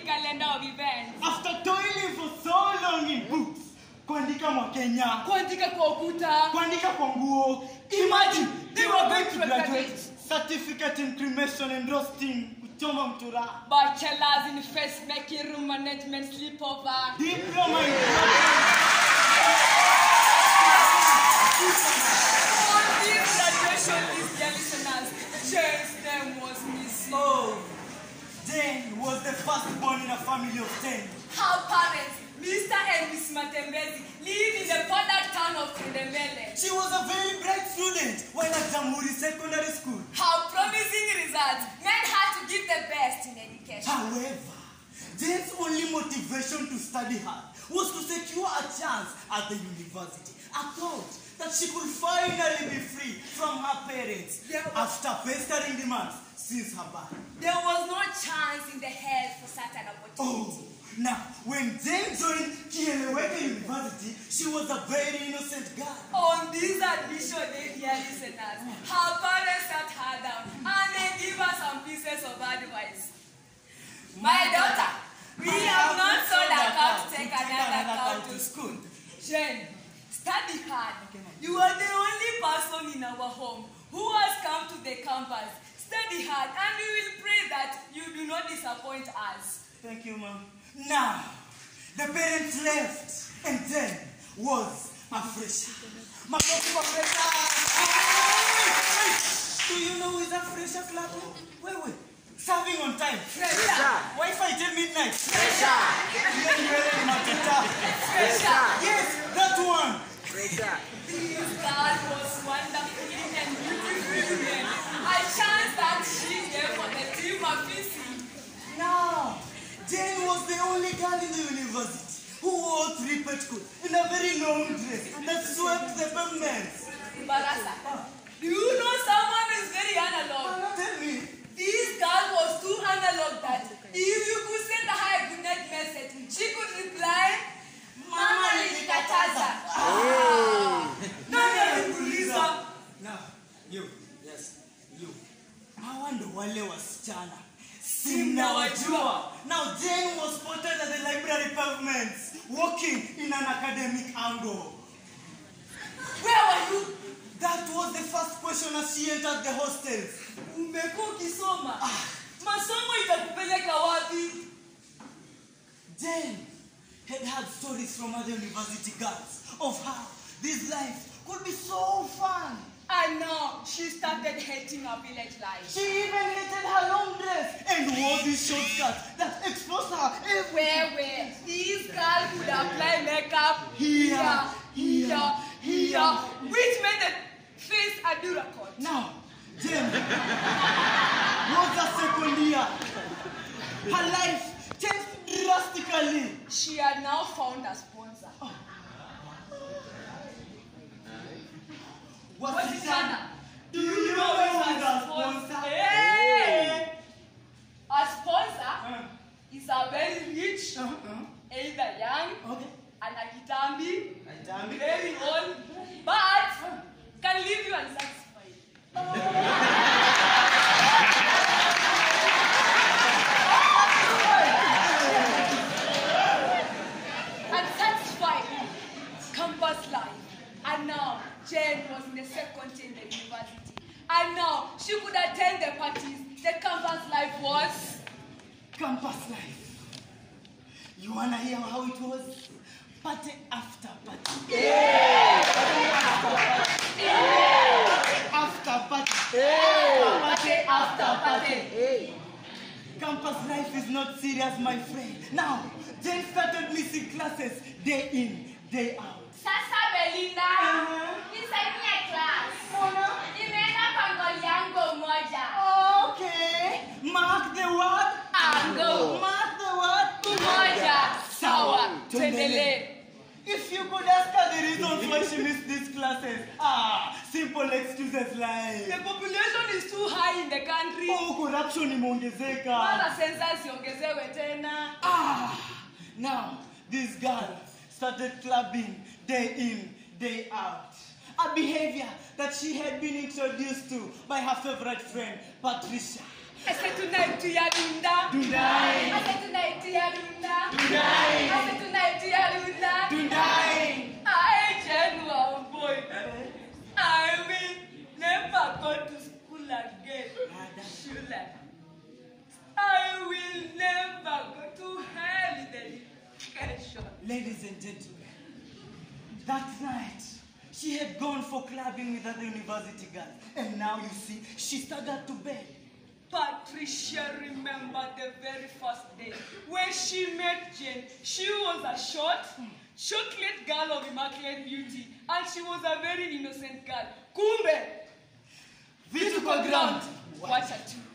calendar of events. After toiling for so long in books, kuandika mwa Kenya, kuandika kwa ukuta, kuandika kwa nguo. Imagine they were going to graduate. Certificate in cremation and roasting, kuchoma mtura. Bachelors in face making, room management, sleepover. Diploma in on this graduation list, dear listeners, Jane's name was missing. Oh, Jane was the firstborn in a family of 10. Her parents, Mr. and Miss Matembezi, live in the border town of Kendemele. She was a very bright student while at Jamhuri Secondary School. Her promising results made her to give the best in education. However, Jane's only motivation to study hard was to secure a chance at the university. A thought that she could finally be free from her parents after pestering demands since her birth. There was no chance in the hell for such an opportunity. Oh, now, when Jane joined Kieleweke University, she was a very innocent girl. On this admission day, dear listeners, her parents sat her down and they gave her some pieces of advice. My daughter, we have not sold a cow to take another cow to school. Jane, study hard. You are the only person in our home who has come to the campus. Study hard and we will pray that you do not disappoint us. Thank you, Mom. Now, the parents left and Jane was a fresher. Do you know who is a fresher, Clap? Wait. Serving on time. Fresher. Wi-Fi till midnight. Fresher. Yes, that one. This girl was wonderful and beautiful woman. A chance that she gave for the team of PC. Now, Jane was the only girl in the university who wore three-pet coat in a very long dress that swept the pavements. Barasa, do you know someone is very analog? Tell me. This girl was too analog that if you could send her a good night message, she could reply, Mama nilikataza. Nani alikuuliza? Now, you. Hawa ndo wale wasichana. Simnawajua. Now Jane was spotted at the library pavements, walking in an academic angle. Where were you? That was the first question as she entered the hostel. Umekuwa ukisoma. Masomo itakupeleka wapi? Jane had heard stories from other university girls of how this life could be so fun. And now she started hating her village life. She even hated her long dress and wore this short skirt that exposed her everywhere. Where this girl could apply makeup Here, which made the face a Duracot. Now, Jane was a second year. Her life changed drastically. She had now found a sponsor. What is that? Do you know who is a sponsor? Hey! A sponsor is a very rich, either young, and a kitambi, very old, but can leave you unsatisfied. Unsatisfied. Campus life. And now, Jane was in the second year in the university. And now, she could attend the parties. The campus life was... Campus life. You wanna hear how it was? Party after party. Yeah. After party. Party after party. Campus life is not serious, my friend. Now, Jane started missing classes day in, day out. Sasa Belinda, nisaidie class. Nimeenda kwa ngoli yangu moja. Okay. Mark the word. Ango. Mark the word. Moja. Sawa. Tuendelee. If you could ask her the reasons why she missed these classes. Simple excuses like... The population is too high in the country. Corruption imeongezeka. Mara census iongezewe tena. Now, this girl started clubbing day in, day out. A behavior that she had been introduced to by her favorite friend, Patricia. I said tonight to Yarunda. Tonight. I said tonight to Yarunda. Tonight. I said tonight to Yarunda. Tonight. I genuine boy. I will never go to school again. Shula. I will never go to hell in education. Ladies and gentlemen, that night, she had gone for clubbing with other university girls. And now you see, she staggered to bed. Patricia remembered the very first day when she met Jane. She was a short, chocolate girl of immaculate beauty, and she was a very innocent girl. Kumbe, Vitu kwa ground. Watch her too.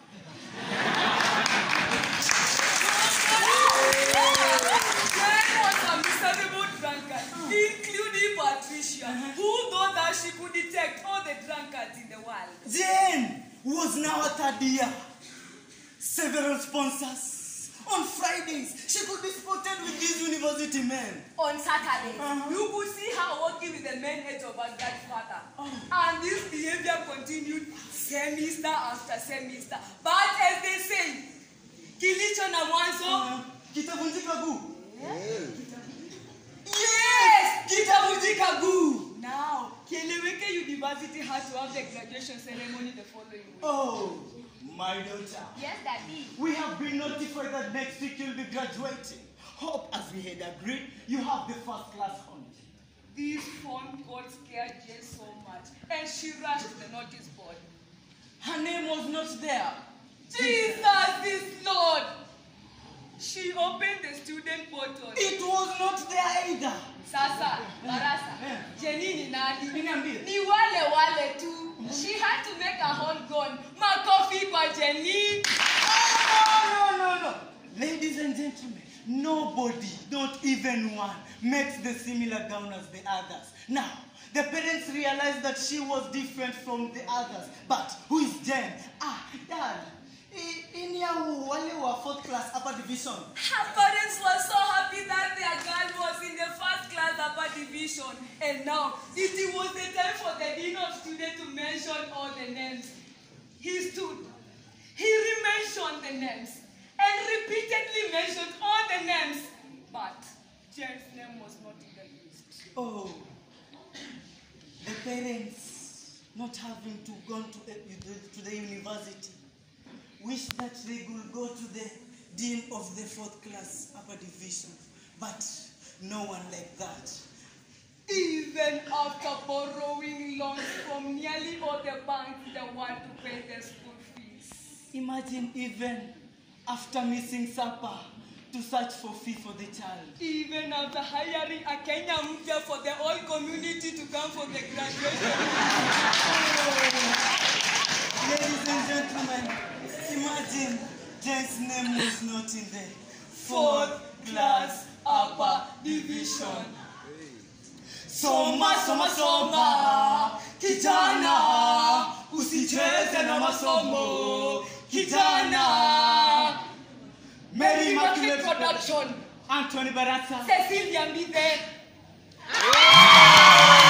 Jane was a miserable drunkard, including Patricia, who thought that she could detect all the drunkards in the world. Jane was now a third year. Several sponsors. On Fridays, she could be spotted with these university men. On Saturdays, you could see her walking with the main head of her godfather. And this behavior continued semester after semester. But as they say, kilicho na mwanzo, Kitavunjika guu. yes, kitavunjika guu. Now, Kieleweke University had to have the graduation ceremony the following week. Oh, my daughter. Yes, Daddy. We have been notified that next week you'll be graduating. Hope, as we had agreed, you have the first class honor. This phone call scared Jane so much, and she rushed to the notice board. Her name was not there. Jesus is Lord! She opened the student portal. It was not there either. Sasa, Barasa, Jenny ni nani? Niambie. Ni wale tu. She had to make a whole gun. Makofi kwa Jenny. No. Ladies and gentlemen, nobody, not even one, makes the similar gown as the others. Now, the parents realized that she was different from the others. But who is Jen? Dad. In your fourth class upper division. Her parents were so happy that their girl was in the first class upper division. And now, it was the time for the dean of students to mention all the names. He stood. He re-mentioned the names and repeatedly mentioned all the names. But Jen's name was not in the list. Oh, the parents not having to go to the university wish that they could go to the dean of the fourth class upper division, but no one like that. Even after borrowing loans from nearly all the banks, they want to pay their school fees. Imagine even after missing supper to search for fee for the child. Even after hiring a Kenya Mpya for the whole community to come for the graduation. Ladies and gentlemen, imagine Jen's name was not in the fourth class upper division. Soma, kijana, usicheze na masomo, kijana. Mary Immaculate Production. Anthony Barasa. Cecilia Mbide.